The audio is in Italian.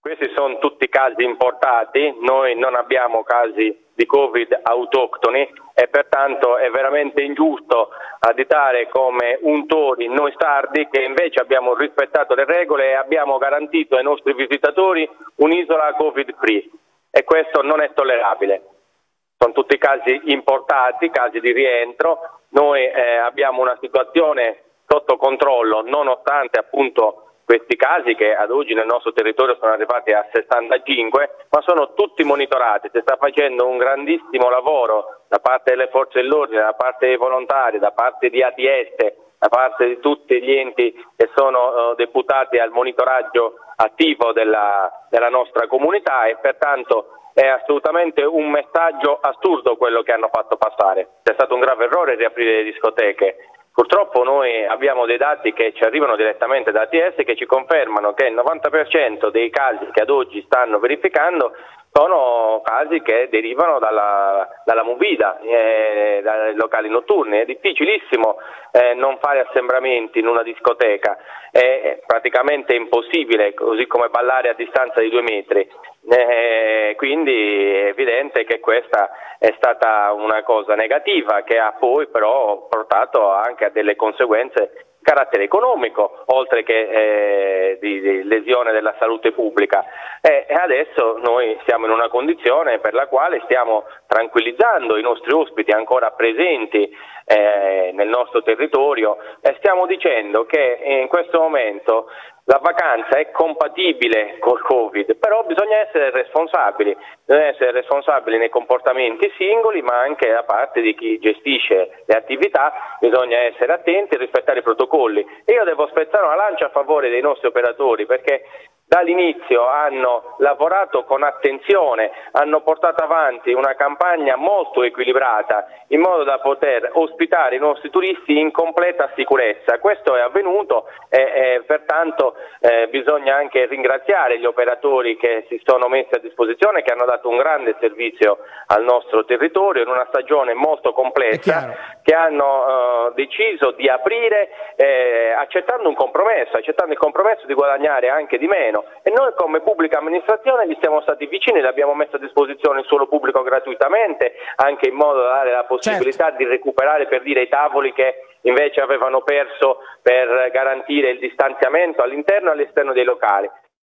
Questi sono tutti casi importati, noi non abbiamo casi di Covid autoctoni e pertanto è veramente ingiusto additare come untori noi sardi che invece abbiamo rispettato le regole e abbiamo garantito ai nostri visitatori un'isola Covid free e questo non è tollerabile. Sono tutti casi importati, casi di rientro, noi abbiamo una situazione sotto controllo nonostante appunto questi casi che ad oggi nel nostro territorio sono arrivati a 65, ma sono tutti monitorati, si sta facendo un grandissimo lavoro da parte delle forze dell'ordine, da parte dei volontari, da parte di ATS, da parte di tutti gli enti che sono deputati al monitoraggio attivo della nostra comunità e pertanto è assolutamente un messaggio assurdo quello che hanno fatto passare. C'è stato un grave errore riaprire le discoteche. Purtroppo noi abbiamo dei dati che ci arrivano direttamente da ATS che ci confermano che il 90% dei casi che ad oggi stanno verificando sono casi che derivano dalla movida, dai locali notturni. È difficilissimo non fare assembramenti in una discoteca, è praticamente impossibile, così come ballare a distanza di 2 metri. Quindi è evidente che questa è stata una cosa negativa che ha poi però portato anche a delle conseguenze di carattere economico, oltre che di lesione della salute pubblica. E adesso noi siamo in una condizione per la quale stiamo tranquillizzando i nostri ospiti ancora presenti nel nostro territorio e stiamo dicendo che in questo momento la vacanza è compatibile col Covid, però bisogna essere responsabili nei comportamenti singoli, ma anche da parte di chi gestisce le attività, bisogna essere attenti e rispettare i protocolli. E io devo spezzare una lancia a favore dei nostri operatori perché dall'inizio hanno lavorato con attenzione, hanno portato avanti una campagna molto equilibrata in modo da poter ospitare i nostri turisti in completa sicurezza. Questo è avvenuto e pertanto bisogna anche ringraziare gli operatori che si sono messi a disposizione, che hanno dato un grande servizio al nostro territorio in una stagione molto complessa, che hanno deciso di aprire accettando il compromesso di guadagnare anche di meno. E noi come pubblica amministrazione gli siamo stati vicini, l'abbiamo messo a disposizione il suolo pubblico gratuitamente, anche in modo da dare la possibilità di recuperare per dire i tavoli che invece avevano perso per garantire il distanziamento all'interno e all'esterno dei locali.